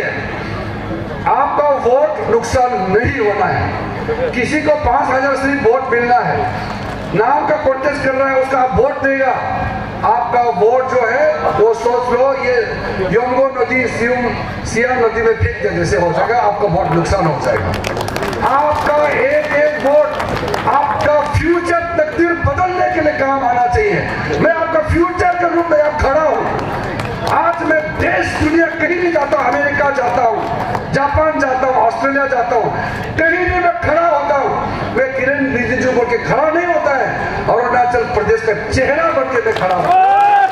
आपका वोट नुकसान नहीं होना है। किसी को 5,000 सिर्फ वोट मिलना है, नाम का कॉन्टेस्ट कर रहा है, उसका आप वोट देगा, आपका वोट जो है वो सोच लो ये योंगो नदी सिया नदी में फेंक दे जैसे हो जाएगा, आपका वोट नुकसान हो जाएगा। आपका एक एक वोट आपका फ्यूचर तकदीर बदलने के लिए काम आना चाहिए। मैं आपका फ्यूचर के रूप में आप खड़ा हूँ। आज मैं देश दुनिया कहीं भी जाता हूँ, अमेरिका जाता हूँ, जापान जाता हूँ, ऑस्ट्रेलिया जाता हूँ, कहीं भी मैं खड़ा होता हूँ, मैं किरण रिजिजू बोल के खड़ा नहीं होता है, और अरुणाचल प्रदेश का चेहरा बन के मैं खड़ा हूँ।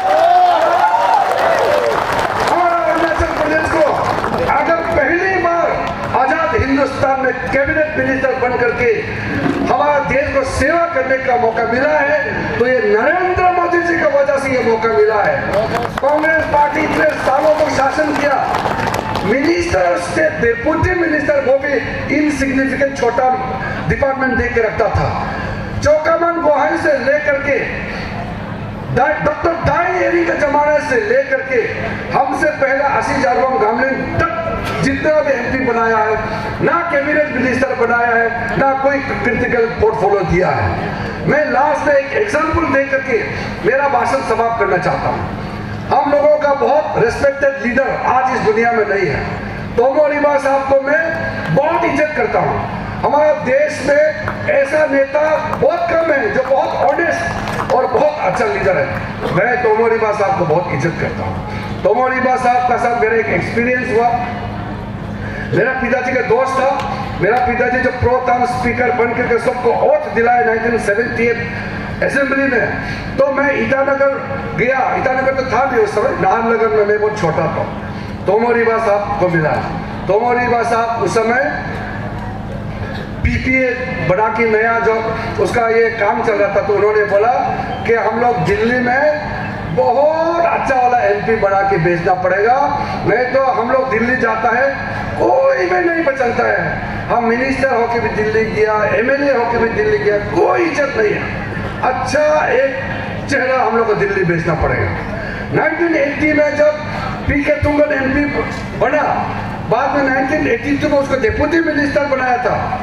और अरुणाचल प्रदेश को अगर पहली बार आजाद हिंदुस्तान में कैबिनेट मिनिस्टर बन करके हमारा देश को सेवा करने का मौका मिला है, तो ये नरेंद्र मोदी जी की वजह से ये मौका मिला है। कांग्रेस पार्टी इतने सालों तक शासन किया, मिनिस्टर से डिप्टी मिनिस्टर वो भी इनसिग्निफिकेंट छोटा डिपार्टमेंट दे के रखता था। चौकामन गोहाई से लेकर के डॉक्टर दाई एरी के जमाने से लेकर के हमसे पहले आशीष जारवाम गामलिन तक जितना भी एमपी बनाया है, ना कैबिनेट मिनिस्टर बनाया है, ना कोई क्रिटिकल पोर्टफोलियो दिया है। मैं लास्ट में एक एग्जांपल दे करके मेरा भाषण समाप्त करना चाहता हूँ। हम लोगों का बहुत रिस्पेक्टेड लीडर आज इस दुनिया में नहीं है, तोमो रिबा साहब को मैं बहुत इज्जत करता हूँ। हमारे देश में ऐसा नेता बहुत कम है जो बहुत ऑनेस्ट और बहुत अच्छा लीडर है। मैं तोमो रिबा साहब को बहुत इज्जत करता हूँ। तोमो रिबा साहब का साथ मेरा एक एक्सपीरियंस हुआ, मेरा पिताजी का दोस्त था। मेरा पिताजी जो प्रो टर्म स्पीकर बन करके सबको ओथ दिलाया 1978 असेंबली में, तो मैं ईटानगर गया, ईटानगर तो था नहीं उस समय, नाहरलगुन में मैं बहुत छोटा था। तोमो रिबा साहब को मिला। तोमो रिबा साहब उस समय पीपीए बना के नया जो उसका ये काम चल रहा था, तो उन्होंने बोला कि हम लोग दिल्ली में बहुत अच्छा वाला एमपी बना के भेजना पड़ेगा, नहीं तो हम लोग दिल्ली जाता है कोई भी नहीं बचलता है। हम मिनिस्टर होके भी दिल्ली गया, एमएलए होके भी दिल्ली गया, कोई इज्जत नहीं है। अच्छा एक चेहरा हम लोग को दिल्ली भेजना पड़ेगा। 1980 में जब पीके तुंगन एमपी बना, बाद में 1982 में उसको डिप्टी मिनिस्टर बनाया था।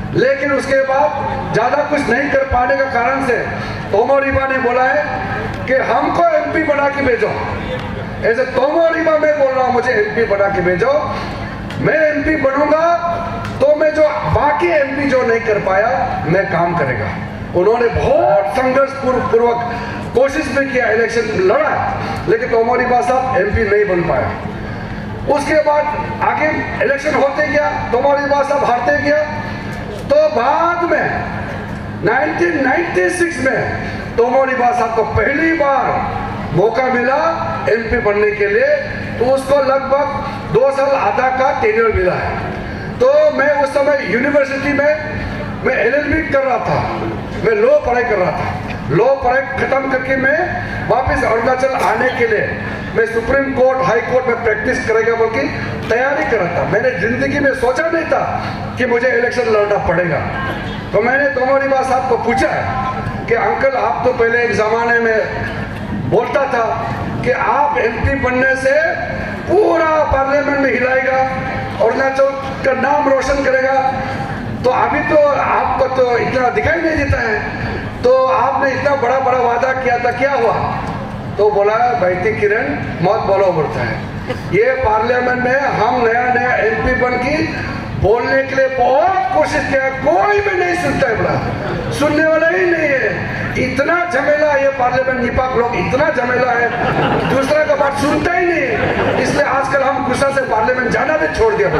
लेकिन उसके बाद ज्यादा कुछ नहीं कर पाने का कारण से तोमो रिबा ने बोला है कि हमको एमपी बना के भेजो। ऐसे तोमो रिबा मैं बोल रहा हूं, मुझे एमपी बना के भेजो। मैं एमपी बनूंगा तो मैं जो बाकी एमपी जो नहीं कर पाया मैं काम करेगा। उन्होंने बहुत संघर्ष पूर्वक कोशिश भी किया, इलेक्शन लड़ा, लेकिन तोमो रिबा साहब एमपी नहीं बन पाया। उसके बाद आगे इलेक्शन होते गया, तोमो रिबा साहब हारते गया। तो बाद में 1996 में तोमो रिबा साहब को पहली बार मौका मिला एमपी बनने के लिए, तो उसको लगभग 2 साल आधा का टेन्योर मिला है। तो मैं उस समय यूनिवर्सिटी में मैं एलएलबी कर रहा था, मैं लॉ पढ़ाई कर रहा था। लॉ पढ़ाई खत्म करके मैं वापस अरुणाचल आने के लिए मैं सुप्रीम कोर्ट, हाई कोर्ट में प्रैक्टिस करेगा बोल के तैयारी कर रहा था। मैंने जिंदगी में सोचा नहीं था कि मुझे इलेक्शन लड़ना पड़ेगा। तो मैंने तोमो रिबा साहब को पूछा कि अंकल, आप तो पहले एक जमाने में बोलता था कि आप एमपी बनने से पूरा पार्लियामेंट में हिलाएगा, अरुणाचल का नाम रोशन करेगा, तो अभी तो आपको तो इतना दिखाई नहीं देता है, तो आपने इतना बड़ा बड़ा वादा किया था, क्या हुआ? तो बोला, बैठी किरण मत बोलो बोलता है। ये पार्लियामेंट में हम नया नया एमपी बन के बोलने के लिए बहुत कोशिश किया, कोई भी नहीं सुनता है, बोला सुनने वाला ही नहीं है। इतना झमेला ये पार्लियामेंट, निपाक लोग इतना झमेला है, दूसरा का बात सुनता ही नहीं है। इसलिए आजकल हम गुस्सा से पार्लियामेंट जाना भी छोड़ दिया।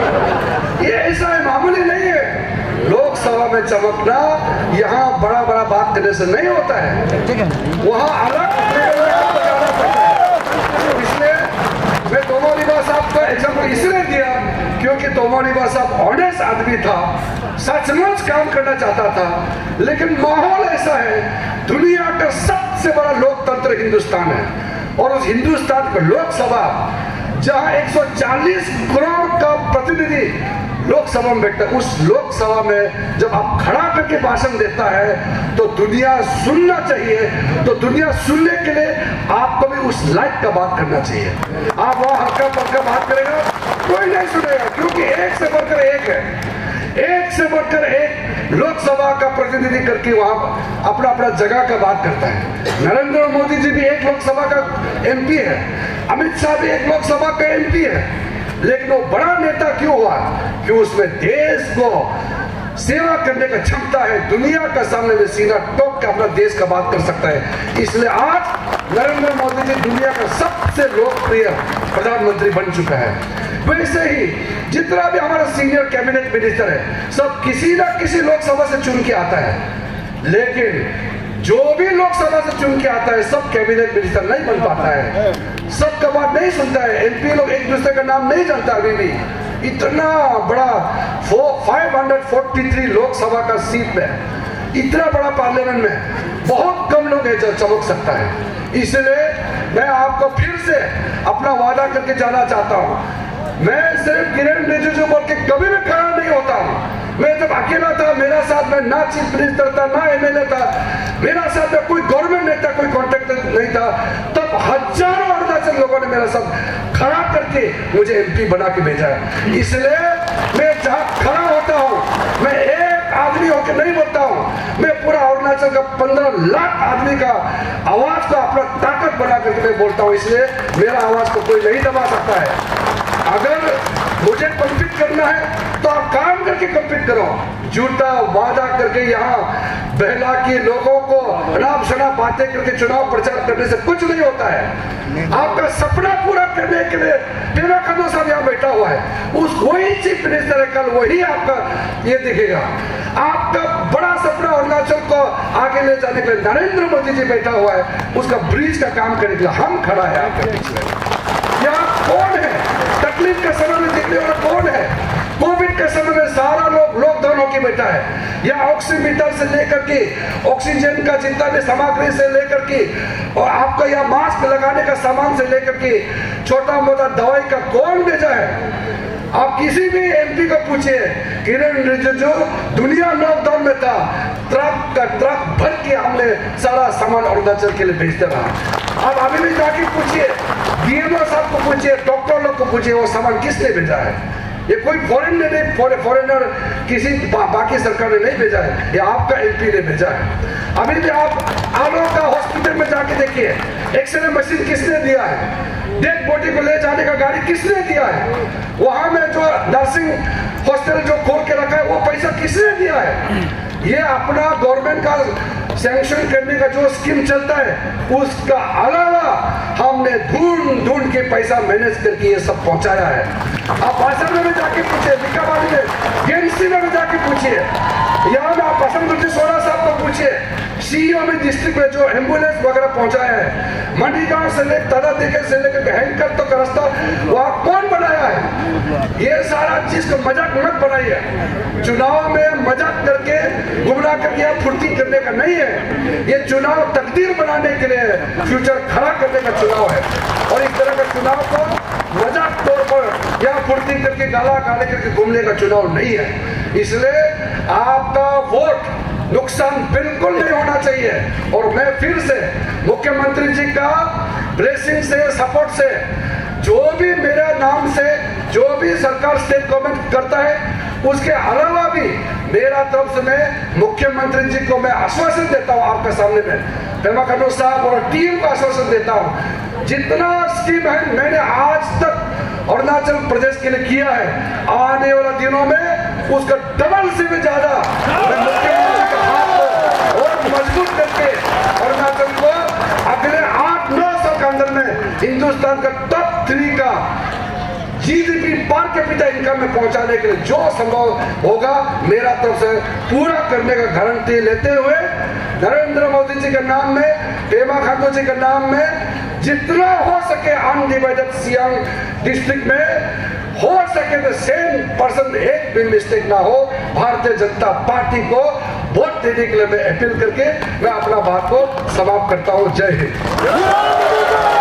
ये ऐसा है, मामूली नहीं है। लोकसभा में चमकना यहाँ बड़ा बड़ा बात करने से नहीं होता है, वहाँ अलग जाना पड़ता है। इसलिए मैं तोमो रिबा साहब का एग्जाम्पल इसलिए दिया क्योंकि तोमो रिबा साहब ऑनेस्ट आदमी था, सचमुच काम करना चाहता था, लेकिन माहौल ऐसा है, दुनिया का सबसे बड़ा लोकतंत्र हिंदुस्तान है, और उस हिंदुस्तान का लोकसभा जहां 140 करोड़ का प्रतिनिधि लोकसभा में बैठता है, उस लोकसभा में जब आप खड़ा करके भाषण देता है तो दुनिया सुनना चाहिए। तो दुनिया सुनने के लिए आपको भी उस लाइक का बात करना चाहिए। आप वहां हल्का पक्का बात करेगा, कोई नहीं सुनेगा, क्योंकि एक से बढ़कर एक है, एक से बढ़कर एक लोकसभा का प्रतिनिधि करके वहां अपना अपना जगह का बात करता है। नरेंद्र मोदी जी भी एक लोकसभा का एमपी है, अमित शाह भी एक लोकसभा का एमपी है, लेकिन वो बड़ा नेता क्यों हुआ? कि उसमें देश को सेवा करने का क्षमता है, दुनिया का सामने में सीना ठोक के अपना देश का बात कर सकता है। इसलिए आज नरेंद्र मोदी जी दुनिया का सबसे लोकप्रिय प्रधानमंत्री बन चुका है। वैसे ही जितना भी हमारा सीनियर कैबिनेट मिनिस्टर है, सब किसी ना किसी लोकसभा से चुन के आता है, लेकिन जो भी लोकसभा से चुन के आता है सब कैबिनेट मिनिस्टर नहीं बन पाता है, सबका बात नहीं सुनता है। एमपी लोग एक दूसरे का नाम नहीं जानता। अभी भी इतना बड़ा 543 लोकसभा का सीट में, इतना बड़ा पार्लियामेंट में बहुत कम लोग है जो चमक सकता है। इसलिए मैं आपको फिर से अपना वादा करके जाना चाहता हूँ, मैं सिर्फ किरण रिजिजू बोल के कभी भी खड़ा नहीं होता हूँ। मैं जब अकेला था, मेरा साथ में ना चीफ मिनिस्टर था, ना एमएलए था, मेरा साथ में कोई गवर्नमेंट नहीं था, कोई कॉन्ट्रैक्टर नहीं था, तब हजारों अरुणाचल लोगों ने मेरा साथ खड़ा करके मुझे एमपी बना के भेजा है। इसलिए मैं जहाँ खड़ा होता हूँ, मैं एक आदमी होकर नहीं बोलता हूँ, मैं पूरा अरुणाचल का 15 लाख आदमी का आवाज को अपना ताकत बना करके मैं बोलता हूँ। इसलिए मेरा आवाज को कोई नहीं दबा सकता है। अगर मुझे कम्पीट करना है तो आप काम करके कम्पीट करो, झूठा वादा करके यहाँ बहला के लोगों को अनाप शनाप बातें करके चुनाव प्रचार करने से कुछ नहीं होता है। आपका सपना पूरा करने के लिए पेमा खांडू साहब यहाँ बैठा हुआ है, उस वही चीफ मिनिस्टर है, कल वही आपका ये दिखेगा। आपका बड़ा सपना अरुणाचल को आगे ले जाने के लिए नरेंद्र मोदी जी बैठा हुआ है, उसका ब्रिज का काम करने के लिए हम खड़ा है आपके पीछे। यहाँ कौन है तकलीफ के समय में दिखने वाला कौन है? कोविड के समय में सारा लोग लॉकडाउन होकर बैठा है। या ऑक्सीमीटर से लेकर के ऑक्सीजन का जितना भी सामग्री से लेकर के और आपका यहाँ मास्क लगाने का सामान से लेकर के छोटा मोटा दवाई का कौन भेजा है? आप किसी भी एमपी को पूछिए, किरण रिजिजू दुनिया लॉकडाउन में था, ट्रक का ट्रक भर के हमने सारा सामान अरुणाचल के लिए भेजते रहा। अब अभी भी जाके पूछिए, डीएमओ साहब को पूछिए, डॉक्टर लोग को पूछिए, वो सामान किसने भेजा है? ये कोई फॉरेनर किसी बाकी सरकार ने नहीं भेजा है, ये आपका एमपी ने भेजा है। अभी भी आप आलो का हॉस्पिटल में जाके देखिए, एक्सरे मशीन किसने दिया है, डेड बॉडी को ले जाने का गाड़ी किसने दिया है, वहां में जो नर्सिंग हॉस्टल जो खोल के रखा है वो पैसा किसने दिया है। ये अपना गवर्नमेंट का सैंक्शन करने का जो स्कीम चलता है उसका अलावा हमने ढूंढ के पैसा मैनेज करके ये सब पहुंचाया है। आप आसाम में जाके पूछिए, लिकाबाड़ी में, गेंसी में जाके पूछिए, यहाँ में आप असम सोना साहब को पूछिए, सीईओ में डिस्ट्रिक्ट में जो एम्बुलेंस वगैरह पहुंचाया है, मंडी गांव से लेकर दादा देखे से लेकर हैंकर तक का रास्ता वहां कौन बनाया है। ये सारा चीज को मजाक मत बनाइए। चुनाव में मजाक करके गुमराह करके या फुर्ती करने का नहीं है, ये चुनाव तकदीर बनाने के लिए फ्यूचर खड़ा करने का चुनाव है। और इस तरह का चुनाव को मजाक तौर पर या फुर्ती करके गाला गाले करके घूमने का चुनाव नहीं है। इसलिए आपका वोट नुकसान बिल्कुल नहीं होना चाहिए। और मैं फिर से मुख्यमंत्री जी का ब्लेसिंग से, सपोर्ट से, जो भी मेरे नाम से जो भी सरकार स्टेट गवर्नमेंट करता है उसके अलावा भी मेरा तरफ से मैं मुख्यमंत्री जी को मैं आश्वासन देता हूं आपके सामने में, पेमा खांडू साहब और टीम को आश्वासन देता हूं, जितना स्कीम है मैंने आज तक अरुणाचल प्रदेश के लिए किया है, आने वाले दिनों में उसका डबल से भी ज्यादा मैं मुख्यमंत्री के हाथ को और मजबूत करके अरुणाचल को अगले 8-9 साल के अंदर में हिंदुस्तान का टॉप 3 का जीडीपी पर कैपिटा इनकम में पहुंचाने के लिए जो संभव होगा मेरा तरफ से पूरा करने का गारंटी लेते हुए नरेंद्र मोदी जी के नाम में, पेमा खांडू जी के नाम में जितना हो सके अनडिवाइडेड सियांग डिस्ट्रिक्ट में हो सके तो सेम पर्सन एक भी मिस्टेक ना हो, भारतीय जनता पार्टी को वोट देने के लिए मैं अपील करके मैं अपना बात को समाप्त करता हूं। जय हिंद।